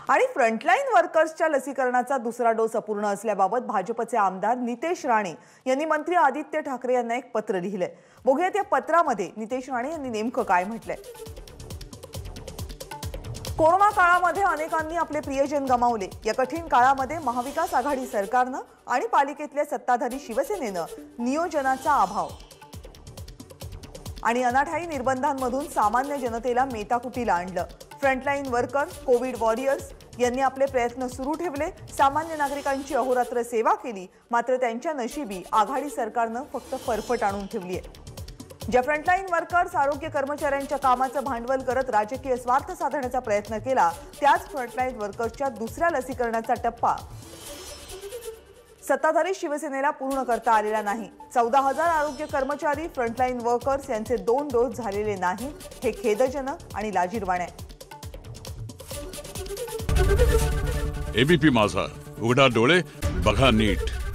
आणि फ्रंटलाईन वर्कर्सच्या लसीकरणाचा दुसरा डोस अपूर्ण असल्याबाबत भाजपचे आमदार नितेश राणे यांनी मंत्री आदित्य ठाकरे यांना एक पत्र लिहिलंय। बघूयात या पत्रामध्ये नितेश राणे यांनी नेमकं काय म्हटलंय। कोरोना काळामध्ये अनेकांनी आपले प्रियजन गमावले। या कठीण काळामध्ये महाविकास आघाडी सरकारनं आणि पालिकेतल्या सत्ताधारी शिवसेनेनं नियोजनाचा अभाव आणि अनाठायी निर्बंधांमधून सामान्य जनतेला मेटाकुटीला आणलं। फ्रंटलाईन वर्कर्स, कोविड वॉरियर्स यांनी आपले प्रयत्न सुरू ठेवले, सामान्य नागरिकांची अहोरात्र सेवा केली, मात्र त्यांच्या नशिबी आघाडी सरकारनं फक्त फरफट आणून ठेवली आहे। ज्या फ्रंटलाईन वर्कर्स, आरोग्य कर्मचाऱ्यांच्या कामाचं भांडवल करत राजकीय स्वार्थ साधण्याचा प्रयत्न केला, त्याच फ्रंटलाईन वर्कर्सच्या दुसऱ्या लसीकरणाचा टप्पा सत्ताधारी शिवसेनेला पूर्ण करता आलेला नाही। 14,000 आरोग्य कर्मचारी, फ्रंटलाईन वर्कर्स यांचे 2 डोस झालेले नाहीत, हे खेदजनक आणि लाजिरवाणे आहे। एबीपी माझा, उघडा डोळे बघा नीट।